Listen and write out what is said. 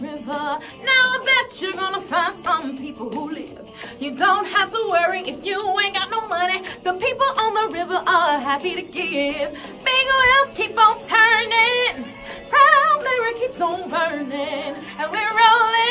river. Now I bet you're gonna find some people who live. You don't have to worry if you ain't got no money. The people on the river are happy to give. Big wheels keep on turning, proud Mary keeps on burning, and we're rolling